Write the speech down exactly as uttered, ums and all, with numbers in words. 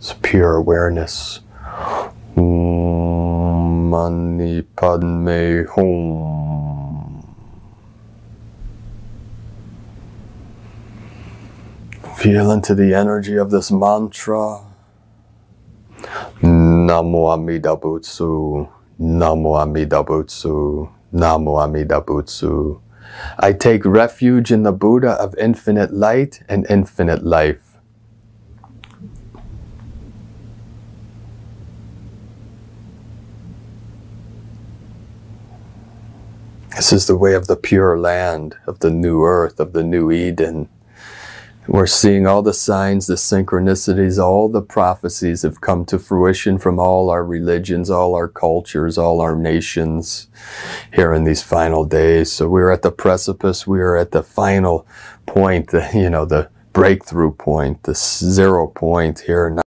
It's pure awareness. Om Mani Padme Hum. Feel into the energy of this mantra. Namo Amida Butsu. Namo Amida Butsu. Namo Amida Butsu. I take refuge in the Buddha of infinite light and infinite life. This is the way of the pure land, of the new earth, of the new Eden. We're seeing all the signs, the synchronicities, all the prophecies have come to fruition from all our religions, all our cultures, all our nations here in these final days. So we're at the precipice, we're at the final point, the, you know, the breakthrough point, the zero point here now.